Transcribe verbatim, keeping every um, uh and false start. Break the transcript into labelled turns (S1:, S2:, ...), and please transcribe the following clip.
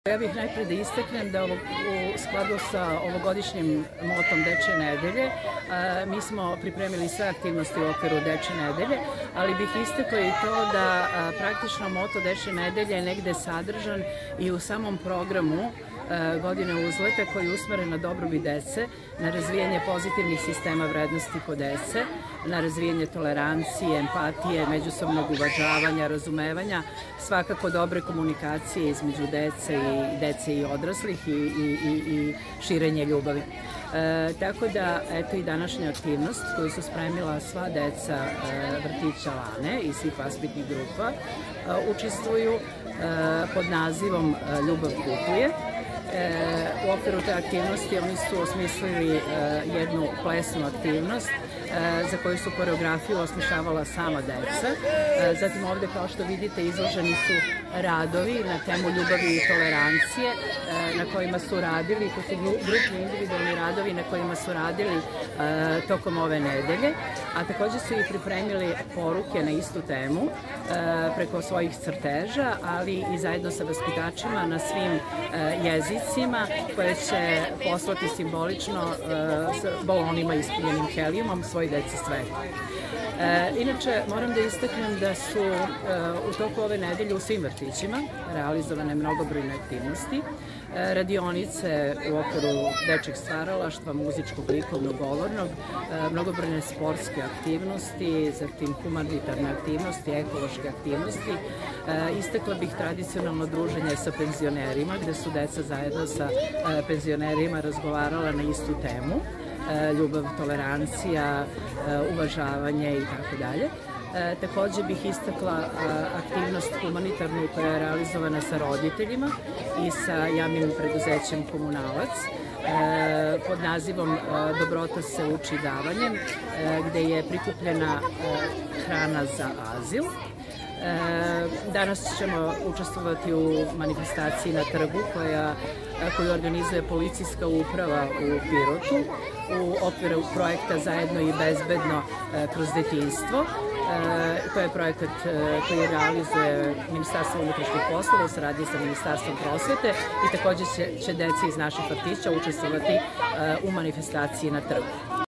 S1: Ja bih najprej da istaknem da u skladu sa ovogodišnjim motom Dečje nedelje mi smo pripremili sve aktivnosti u okviru Dečje nedelje, ali bih istakla i to da praktično moto Dečje nedelje je negde sadržan i u samom programu Godine uzleta koji je usmeren na dobrobit dece, na razvijanje pozitivnih sistema vrednosti kod dece, na razvijanje tolerancije, empatije, međusobnog uvažavanja, razumevanja, svakako dobre komunikacije između dece i dece i odraslih i, i, i, i širenje ljubavi. E, tako da, eto i današnja aktivnost koju su spremila sva deca e, vrtića Lane i svih vaspitnih grupa e, učestvuju e, pod nazivom Ljubav putuje. U okviru te aktivnosti oni su osmislili jednu plesnu aktivnost za koju su koreografiju osmišljavala sama deca. Zatim ovde, kao što vidite, izloženi su radovi na temu ljubavi i tolerancije na kojima su radili, to su grupni individualni radovi na kojima su radili tokom ove nedelje, a takođe su i pripremili poruke na istu temu preko svojih crteža, ali i zajedno sa vaspitačima na svim jezicima koje će poslati simbolično s balonima ispunjenim helijumom svoj deci sveta. Inače, moram da istaknem da su u toku ove nedelje u svim vrtićima realizovane mnogobrojne aktivnosti, radionice u okviru dečjeg stvaralaštva, muzičkog, likovnog, govornog, mnogobrojne sportske aktivnosti, zatim humanitarne aktivnosti, ekološke aktivnosti. Istakla bih tradicionalno druženje sa penzionerima, gde su deca zajedno sa penzionerima razgovarala na istu temu, ljubav, tolerancija, uvažavanje i tako dalje. Takođe bih istakla aktivnost humanitarnu koja je realizovana sa roditeljima i sa javnim preduzećem Komunalac pod nazivom Dobrota se uči davanjem, gde je prikupljena hrana za azil. Danas ćemo učestvovati u manifestaciji na trgu koja, koju organizuje policijska uprava u Pirotu u okviru projekta Zajedno i bezbedno kroz detinjstvo. To je projekat koji realizuje Ministarstvo unutrašnjih poslova u saradnji sa Ministarstvom prosvete i takođe će, će deci iz naših vrtića učestvovati u manifestaciji na trgu.